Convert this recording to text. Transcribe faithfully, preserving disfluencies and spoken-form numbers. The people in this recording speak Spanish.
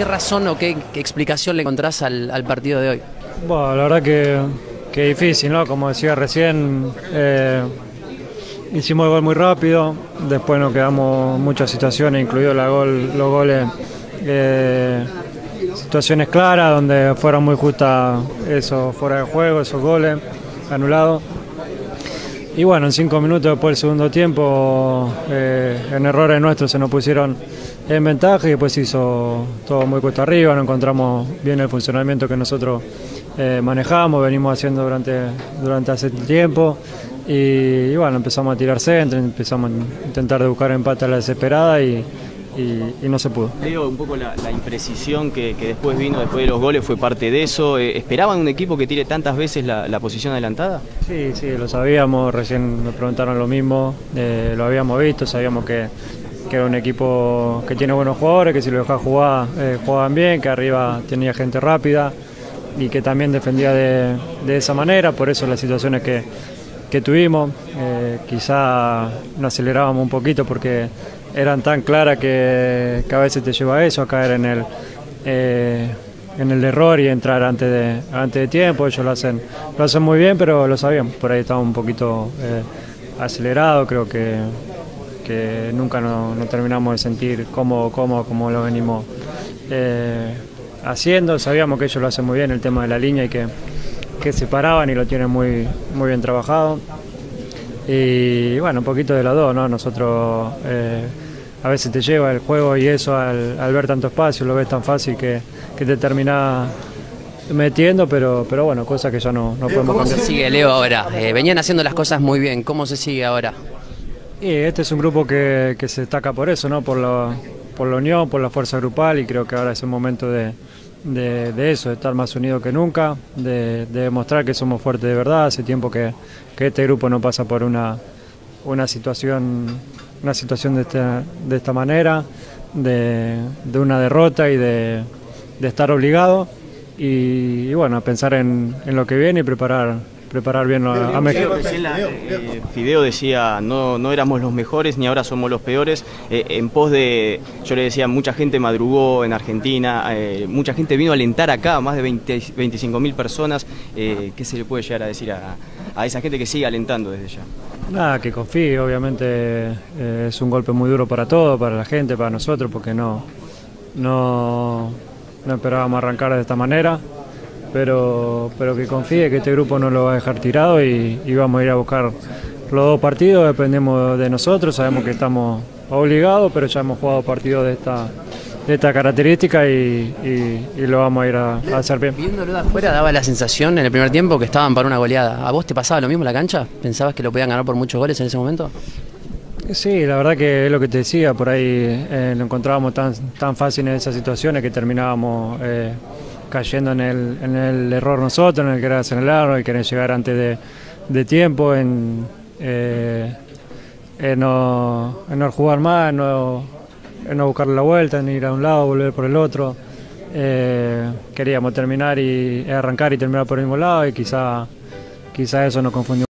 ¿qué razón o qué, qué explicación le encontrás al, al partido de hoy? Bueno, la verdad que, que difícil, ¿no? Como decía recién, eh, hicimos el gol muy rápido, después nos quedamos muchas situaciones, incluidos la gol, los goles, eh, situaciones claras donde fueron muy justas esos fuera de juego, esos goles anulados. Y bueno, en cinco minutos después del segundo tiempo, eh, en errores nuestros se nos pusieron en ventaja y después se hizo todo muy cuesta arriba, no encontramos bien el funcionamiento que nosotros eh, manejamos, venimos haciendo durante, durante hace tiempo y, y bueno, empezamos a tirar centro, empezamos a intentar de buscar empate a la desesperada y, y, y no se pudo. Leo, un poco la, la imprecisión que, que después vino después de los goles fue parte de eso. Eh, ¿Esperaban un equipo que tire tantas veces la, la posición adelantada? Sí, sí, lo sabíamos, recién me preguntaron lo mismo, eh, lo habíamos visto, sabíamos que, que era un equipo que tiene buenos jugadores, que si lo dejaba jugar, eh, jugaban bien, que arriba tenía gente rápida y que también defendía de, de esa manera, por eso las situaciones que, que tuvimos, eh, quizá nos acelerábamos un poquito porque eran tan claras que, que a veces te lleva a eso, a caer en el, eh, en el error y entrar antes de, antes de tiempo. Ellos lo hacen, lo hacen muy bien, pero lo sabíamos, por ahí estábamos un poquito eh, acelerados, creo que, que nunca nos no terminamos de sentir cómodo, cómodo como lo venimos eh, haciendo. Sabíamos que ellos lo hacen muy bien, el tema de la línea, y que, que se paraban y lo tienen muy, muy bien trabajado. Y bueno, un poquito de las dos, ¿no? Nosotros eh, a veces te lleva el juego y eso al, al ver tanto espacio, lo ves tan fácil que, que te terminás metiendo, pero, pero bueno, cosas que ya no, no podemos cambiar. ¿Cómo se sigue, Leo, ahora? Eh, venían haciendo las cosas muy bien, ¿cómo se sigue ahora? Y este es un grupo que, que se destaca por eso, ¿no? Por la, por la unión, por la fuerza grupal, y creo que ahora es un momento de, de, de eso, de estar más unidos que nunca, de, de demostrar que somos fuertes de verdad. Hace tiempo que, que este grupo no pasa por una, una situación, una situación de esta, de esta manera, de, de una derrota y de, de estar obligado y, y bueno, pensar en, en lo que viene y preparar preparar bien a, a México. Eh, Fideo decía, no, no éramos los mejores ni ahora somos los peores, eh, en pos de, yo le decía, mucha gente madrugó en Argentina, eh, mucha gente vino a alentar acá, más de veinte, veinticinco mil personas. Eh, ¿qué se le puede llegar a decir a, a esa gente que sigue alentando desde ya? Nada, que confíe, obviamente eh, es un golpe muy duro para todos, para la gente, para nosotros, porque no, no, no esperábamos arrancar de esta manera. Pero, pero que confíe que este grupo no lo va a dejar tirado y, y vamos a ir a buscar los dos partidos, dependemos de nosotros, sabemos que estamos obligados, pero ya hemos jugado partidos de esta, de esta característica y, y, y lo vamos a ir a, a hacer bien. Viéndolo de afuera daba la sensación en el primer tiempo que estaban para una goleada. ¿A vos te pasaba lo mismo en la cancha? ¿Pensabas que lo podían ganar por muchos goles en ese momento? Sí, la verdad que es lo que te decía, por ahí eh, lo encontrábamos tan, tan fácil en esas situaciones que terminábamos Eh, cayendo en el, en el error nosotros, en el querer acelerar, en el querer llegar antes de, de tiempo, en, eh, en, no, en no jugar más, en no, en no buscar la vuelta, en ir a un lado, volver por el otro. Eh, queríamos terminar y arrancar y terminar por el mismo lado y quizá, quizá eso nos confundió.